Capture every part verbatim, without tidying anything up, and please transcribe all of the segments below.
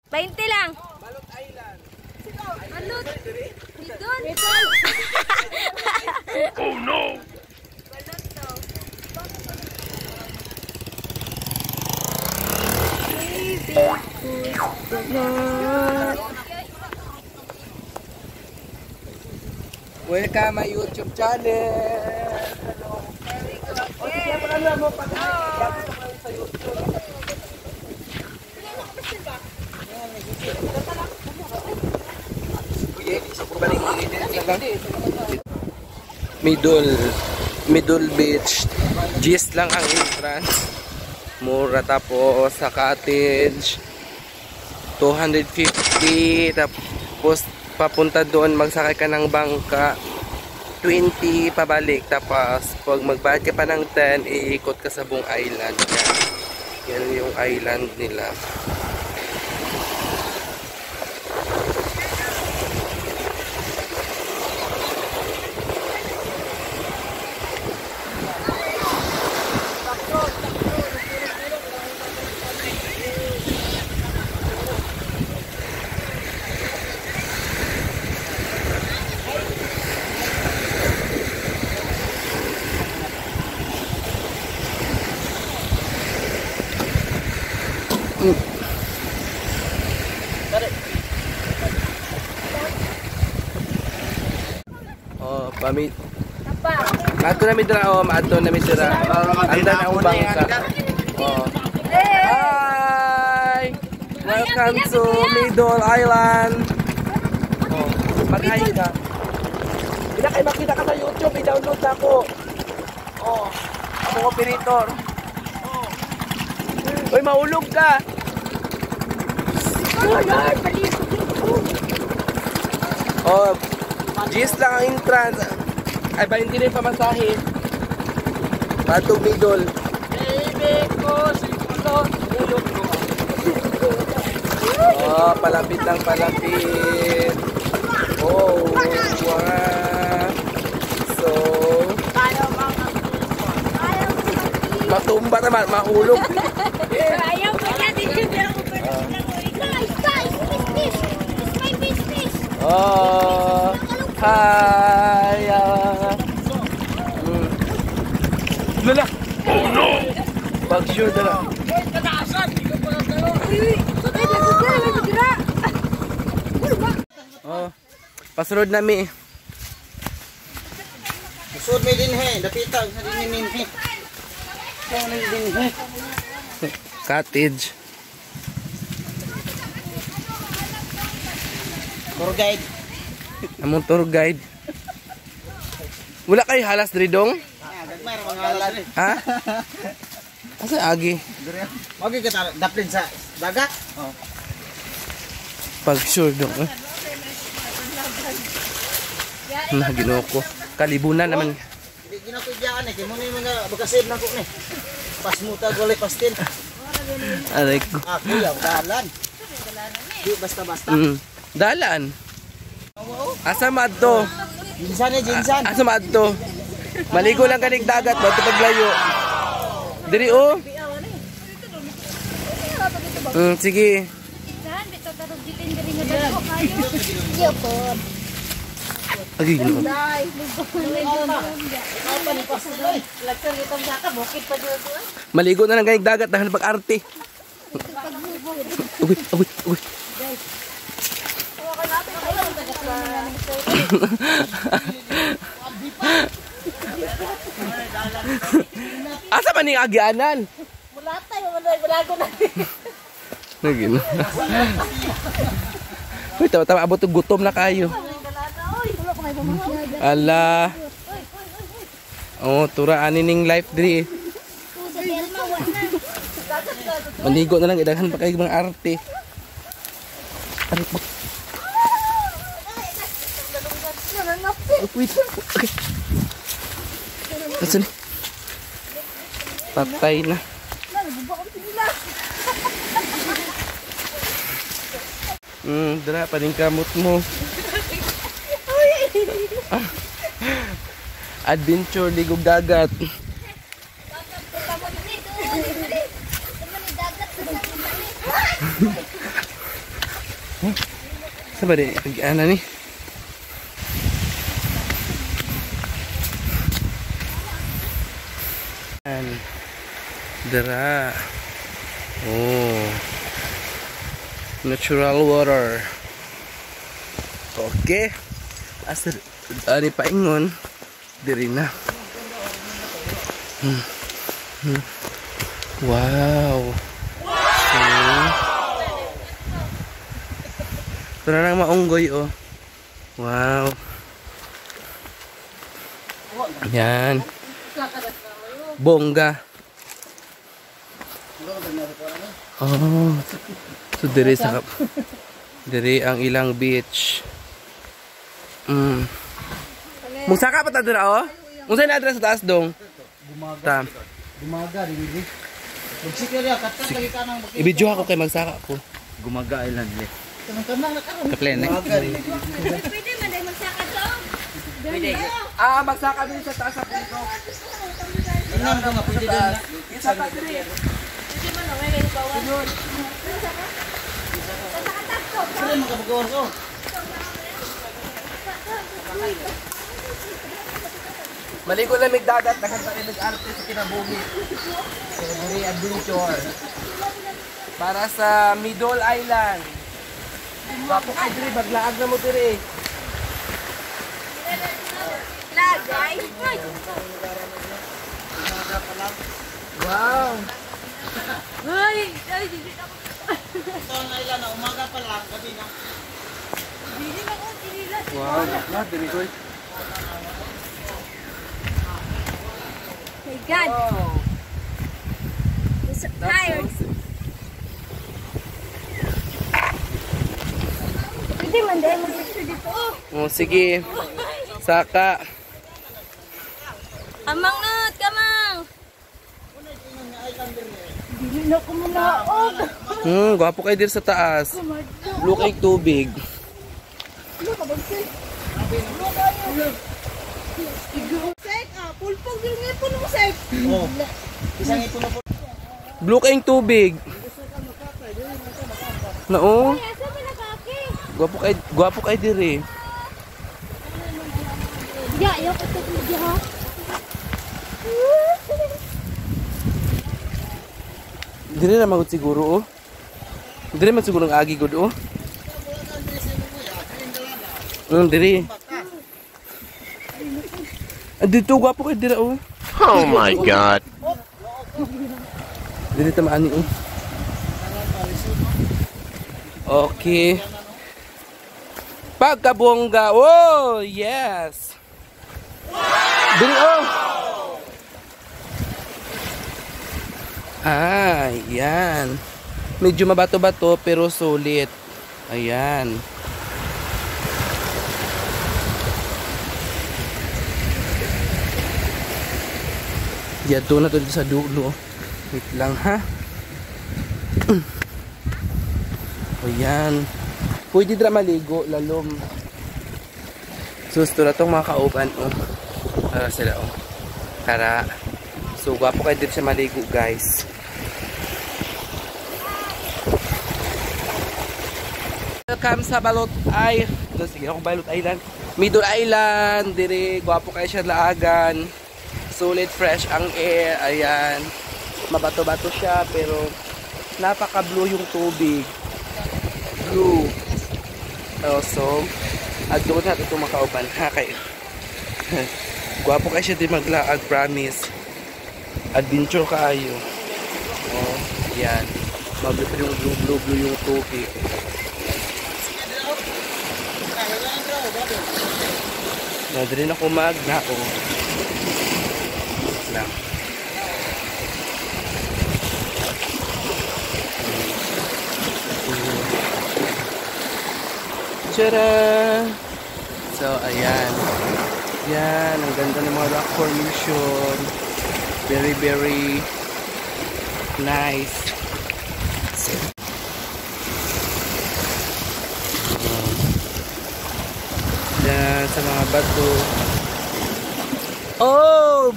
twenty lang. Balot Island. Balot. Midol. Oh no. Balot daw. Welcome my YouTube channel. Middle Middle Beach. Gis lang ang entrance. Mura, tapos sa cottage two hundred fifty, tapos papunta doon magsakay ka ng bangka twenty pabalik, tapos pag magbayad ka pa ng ten iikot ka sa buong island. Yan, yan yung island nila. Oh, pamit. Ato na midra, oh, ato na midra. Anda na ang bangka. Oh. Hi! Welcome to Middle Island. Oh, mag-hi ka. Bila kayo makita ka sa YouTube, i-download ako. Oh, ang operator. Oh. Uy, maulog ka. Oh, Gis lang ang entrance. Ay, ba hindi rin pamasahe. Patong Middle. Baby ko, siguro, ulog ko. Oh, palapit lang, palapit. Oh, wow. So, matumba naman, mahulog. Ayaw ko na dito, pero ko pwede lang. Guys, guys, this, this. This my business. Oh, hi. Uh, mm. Lala. Oh no. Pag sure dala. Oh, pasroad nami. Pasroad may din he, dapita sa din min he. Sa din he. Cottage. Tour guide. Among tour guide. Wala kay halas diri dong? Gagmay ra mga halas rin. Ha? Asa agi? Wagi ka daplin sa dagat. Oh. Pag sure dong. Eh. Nah, Ginoo ko. Kalibunan naman. Di ginako diyan eh, kay mo ni mga bagasib na ko ni. Pasmuta golay pastin. Aray ko. Ako yaw dalan. Di basta-basta. Mm. Dalan. Asa madto? Jinsan eh, jinsan. Asa madto? Maligo lang kanig dagat ba ito paglayo. Diri oh. Mm, sige. Agi no. Maligo na lang kanig dagat dahil pag-arte. Uy, uy, uy. Asa man ni agianan? Wala tayo, wala ko na. Nagino. Uy, tawa-tawa abot og gutom na kayo. Ala. Oh, turaan ning life diri. Maligo na lang idaghan pa kay mga arte. Ari pa. Wait. Okay. Asan? Patay na. Hmm, dala pa rin kamot mo. Ah. Adventure ligog dagat. Saan ba di? Ano ni? Yan. Dara. Oh. Natural water. Okay. Asal ani paingon diri na. Hmm. Hmm. Wow. Wow. Ito na lang maunggoy oh. Wow. Yan. Bongga. Oh. So diri sa diri ang ilang beach. Mm. Mugsaka pa ta dira oh. Unsay na adres sa taas dong? Bumaga. Bumaga dili. Magsikir ya kat kat lagi kanang. I-video ako kay magsaka ko. Gumaga island le. Kanang-kanang na karon. Kaplen eh. Pwede man dahil magsaka to. Pwede. Ah, magsaka din sa taas sa puno. Inang ko nga pwede din. Isa pa diri. Pwede man na may bawal. Sila makapagawas oh. Maligo lang mig dagat daghang tayo nag-arte sa kinabuhi. So, diri adventure. Para sa Middle Island. Bapo kay diri baglaag na mo diri. Lagay. Wow. Ay, ay, dili na ko. Ito ang ilan na umaga pa lang gabi na. Dili na ko tinila. Wow, na diri ko. My God. Wow. I'm so tired. Pwede man dahil mag-picture dito. Oh, sige. Saka. Amang nut, kamang. Dili na ko manaog. Hmm, gwapo kay diri sa taas. Look ay tubig. Ano ka ba, sir? Sek, ah, pulpog yung ngipon mo, Sek. Oh. Isang ipon na po. Blue kayong tubig. Nao. Ay, asa may nakaki? Gwapo kay gwapo kay diri. Ya, ayaw ko ito video, ha? Diri na magud siguro oh. Diri man siguro ang agi gud oh. Mm, diri. Ah, dito gwapo kay diri oh. Oh my God. Diri ta maani oh. Okay. Pagkabongga. Oh, yes. Diri oh. Ah, yan. Medyo mabato-bato pero sulit. Ayan. Yato na to dito sa dulo. Wait lang ha. Ayan. Pwede dira maligo, lalom. Susto na tong mga kauban oh. Para sila oh. Tara. So, gwapo kayo dito sa maligo, guys. Welcome sa Balot Ay. Sige ako, Balot Island. Middle Island. Dire, gwapo kayo siya laagan. Solid, fresh ang air. Ayan. Mabato-bato siya, pero napaka-blue yung tubig. Blue. Also, at doon natin itong makauban. Ha, kayo. Gwapo kayo siya din maglaag, promise. Adventure kayo. Oh, yan. Mablue yung blue, blue, blue yung tubig. Nado rin ako magna. Oh. Lang. Tara! So, ayan. Yan. Ang ganda ng mga rock formation. Very, very nice. Um, yan sa mga bato. Oh!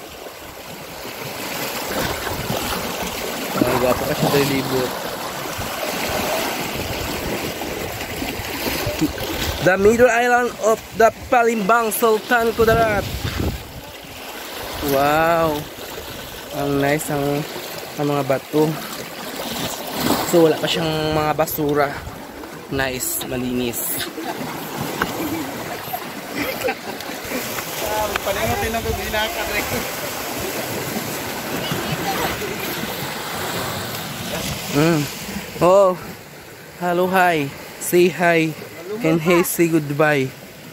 Ay, gwapo kasi tayo libot. The middle island of the Palembang Sultan Kudarat. Wow. Ang nice ang, ang mga bato. So wala pa siyang mga basura. Nice, malinis. Paningatin ako ginakar eh. Mm. Oh. Hello, hi. Say hi. And hey, say goodbye.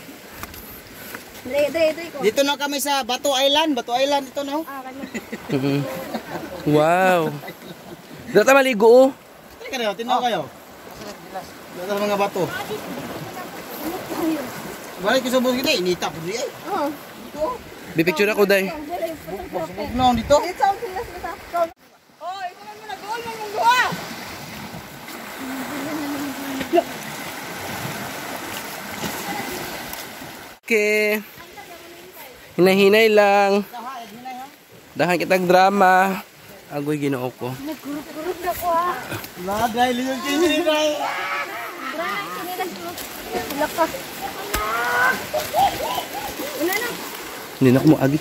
Dre, dre, dre ko. Dito na kami sa Bato Island. Bato Island ito na. Ah, kanya. Mm-hmm. Wow. Dito tayo maligo oh. Teka na, tinaw kayo. Dito sa mga bato. Balik ko sa bus kita, inita po diya. Oo. Bipicture ako day. Buk na dito. Ito ang pilas na ta. Oh, ito na mo nag-goal mo mong duha. Okay. Hinahinay lang. Dahan kitang drama. Agoy ginoo ko. Nagkuruk-kuruk na ko ha. Lagay, liyo kini ray. Dra, kini nagkuruk. Wala ka. Una na. Hindi na ako maagi.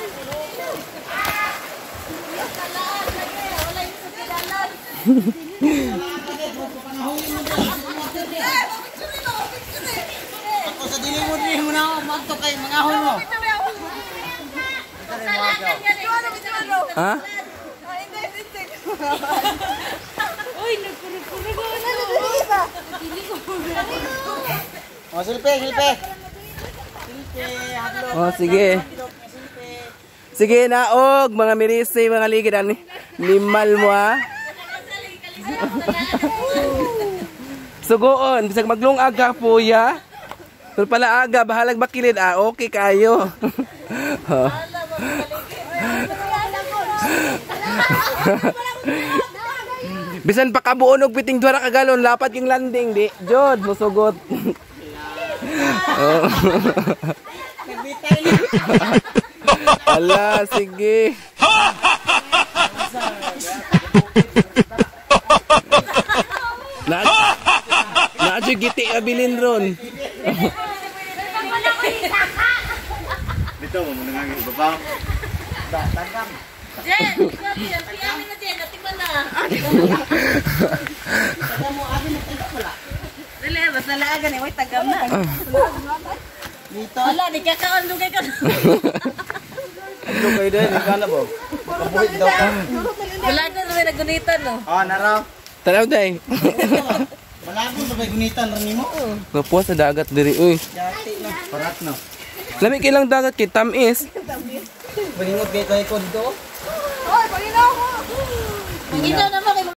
Ako sa dili mo dili mo na ako magto kay mga hon mo. Ha? Uy, nagkuruk-kuruk ko na. Dili ba? Dili ko. Oh, silpe, silpe. Silpe, hadlo. Oh, sige. Sige, naog. Mga mirisay, mga ligid. Ani. Limal mo ha. Sugoon. Bisag maglong aga po ya. Pero pala aga. Bahalag bakilid. Ah, okay kayo. Oh. Bisan pa kabuon og piting duha ka galon. Lapat yung landing. Di. Jod, musugot. Oh. Ala, sige. Na Naadyo giti abilin ron. Dito mo muna nga ibabaw. Tagam. Jen, sabi yan. Piyamin na Jen. Natingnan na. Tagam mo abi na tingko wala. Dili, basta laagan eh. Uy, tagam na. Dito. Wala, di ka kaandugay ka. Ano kayo din, ikala po. Kabuhit daw ka. Wala ka na may nagunitan, no? Oh, naraw. Tanaw day. Malabong sa may gunitan rin mo. Gapuan sa dagat diri uy. Yati no. Parat no. Lami kilang dagat kay tamis. Balingot kay kay ko dito. Hoy, paginaw ko! Paginaw naman kay